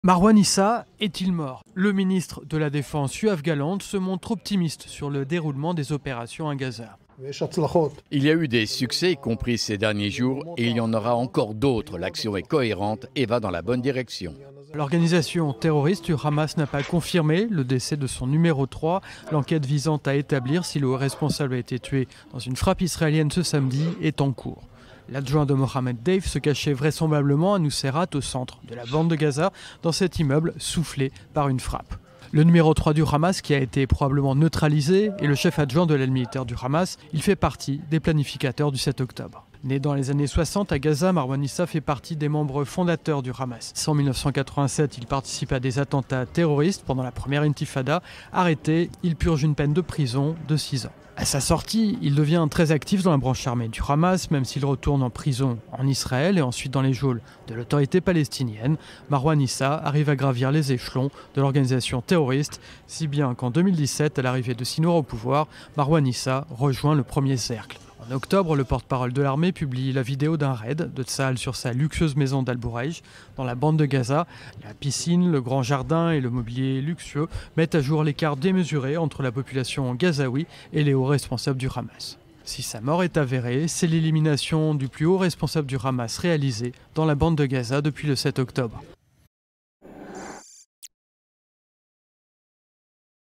Marwan Issa est-il mort? Le ministre de la Défense Yoav Gallant se montre optimiste sur le déroulement des opérations à Gaza. Il y a eu des succès, y compris ces derniers jours, et il y en aura encore d'autres. L'action est cohérente et va dans la bonne direction. L'organisation terroriste du Hamas n'a pas confirmé le décès de son numéro 3. L'enquête visant à établir si le haut responsable a été tué dans une frappe israélienne ce samedi est en cours. L'adjoint de Mohamed Deif se cachait vraisemblablement à Nuseirat, au centre de la bande de Gaza, dans cet immeuble soufflé par une frappe. Le numéro 3 du Hamas, qui a été probablement neutralisé, est le chef adjoint de l'aile militaire du Hamas. Il fait partie des planificateurs du 7 octobre. Né dans les années 60 à Gaza, Marwan Issa fait partie des membres fondateurs du Hamas. En 1987, il participe à des attentats terroristes pendant la première intifada. Arrêté, il purge une peine de prison de 6 ans. À sa sortie, il devient très actif dans la branche armée du Hamas, même s'il retourne en prison en Israël et ensuite dans les geôles de l'autorité palestinienne. Marwan Issa arrive à gravir les échelons de l'organisation terroriste, si bien qu'en 2017, à l'arrivée de Sinour au pouvoir, Marwan Issa rejoint le premier cercle. En octobre, le porte-parole de l'armée publie la vidéo d'un raid de Tsahal sur sa luxueuse maison d'Al-Bouraïj, dans la bande de Gaza. La piscine, le grand jardin et le mobilier luxueux mettent à jour l'écart démesuré entre la population gazaoui et les hauts responsables du Hamas. Si sa mort est avérée, c'est l'élimination du plus haut responsable du Hamas réalisée dans la bande de Gaza depuis le 7 octobre.